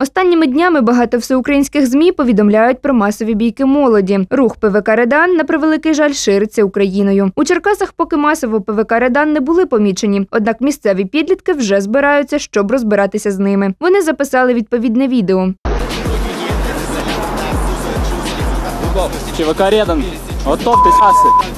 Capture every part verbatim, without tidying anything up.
Останніми днями багато всеукраїнських ЗМІ повідомляють про масові бійки молоді. Рух ПВК «Редан», на превеликий жаль, шириться Україною. У Черкасах поки масово ПВК «Редан» не були помічені, однак місцеві підлітки вже збираються, щоб розбиратися з ними. Вони записали відповідне відео. ЧВК «Редан», готов ти саси.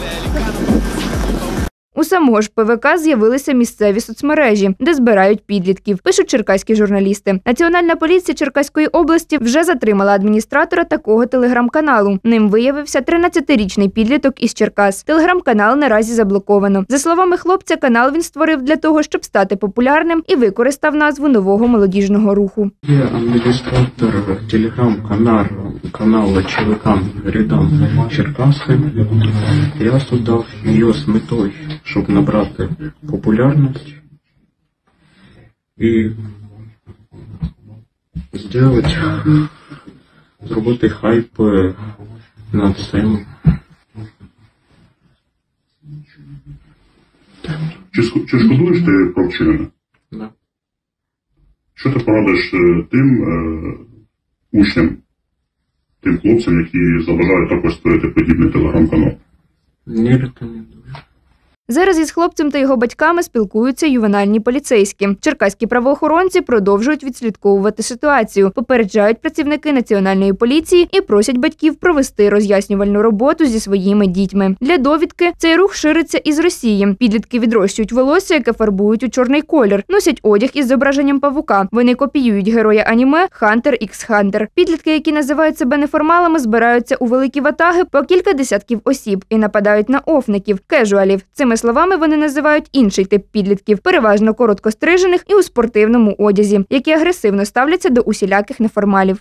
У самого ж ПВК з'явилися місцеві соцмережі, де збирають підлітків, пишуть черкаські журналісти. Національна поліція Черкаської області вже затримала адміністратора такого телеграм-каналу. Ним виявився тринадцятирічний підліток із Черкас. Телеграм-канал наразі заблоковано. За словами хлопця, канал він створив для того, щоб стати популярним і використав назву нового молодіжного руху. Я адміністратор телеграм-каналу каналу ЧВК «Редан» Черкаси. Я создав її з метою, щоб набрати популярність і зробити, зробити хайп над цим. Чи, чи шкодуєш ти про вчинене? Да. Що ти порадиш тим е, учням, тим хлопцям, які забажають також створити подібний телеграм-канал? Не рекомендую. Зараз із хлопцем та його батьками спілкуються ювенальні поліцейські. Черкаські правоохоронці продовжують відслідковувати ситуацію, попереджають працівники Національної поліції і просять батьків провести роз'яснювальну роботу зі своїми дітьми. Для довідки, цей рух шириться із Росії. Підлітки відрощують волосся, яке фарбують у чорний колір, носять одяг із зображенням павука. Вони копіюють героя аніме «Хантер ікс Хантер». Підлітки, які називають себе неформалами, збираються у великі ватаги по кілька десятків осіб і нападають на офників, кежуалів. Цими словами вони називають інший тип підлітків, переважно короткострижених і у спортивному одязі, які агресивно ставляться до усіляких неформалів.